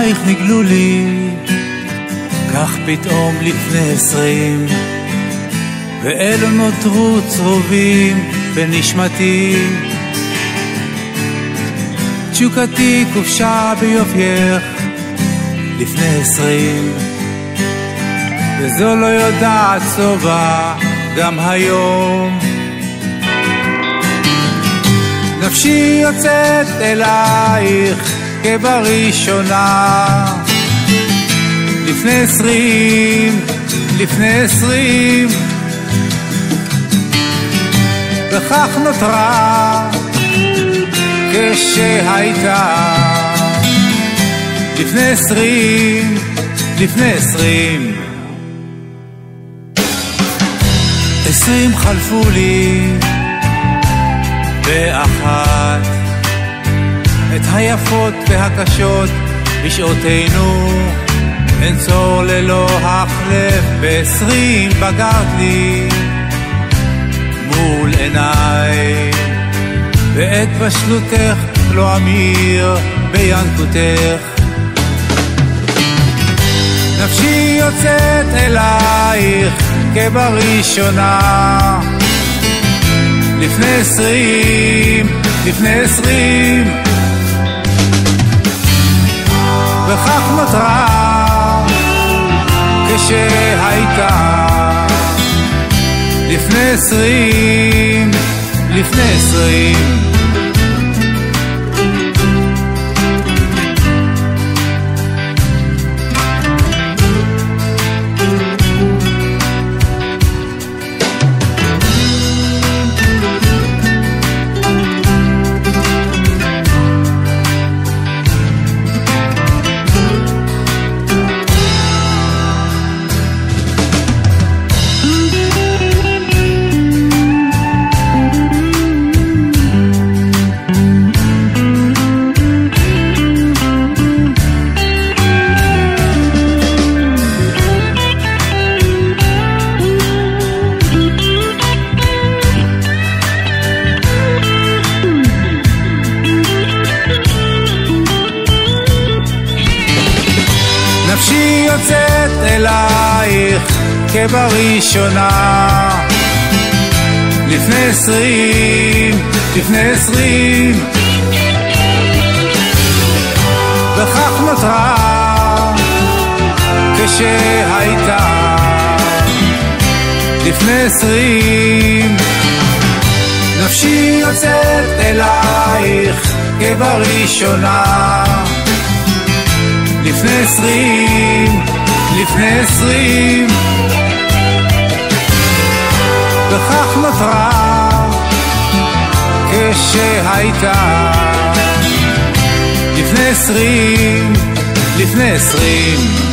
עינייך נגלו לי, כך פתאום לפני 20, ואלו נותרו צרובים בנשמתי. תשוקתי כובשה ביופייך לפני 20, וזו לא יודעת סובה גם היום. נפשי יוצאת אלייך כבראשונה לפני 20, וכך נותרה כשהייתה לפני 20. 20 חלפו לי באחת, את היפות והקשות בשעותינו, אין צור ללא החלף. ב20 בגרת לי מול עיניי, ואת בשלותך לא אמיר בינקותך. נפשי יוצאת אלייך כבראשונה לפני 20, וכך נותרה כשהייתה לפני 20. נפשי יוצאת אלייך כבראשונה לפני 20, וכך נותרה כשהייתה לפני 20. נפשי יוצאת אלייך כבראשונה לפני 20, וכך נותרה כשהייתה לפני 20.